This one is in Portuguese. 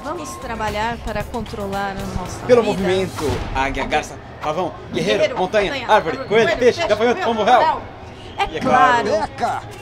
Vamos trabalhar para controlar a nossa Pelo vida. movimento, águia, garça, pavão, guerreiro, Guerreiro, montanha, árvore, coelho, peixe, gafanhoto, pombo real. É E é claro. claro. Eca!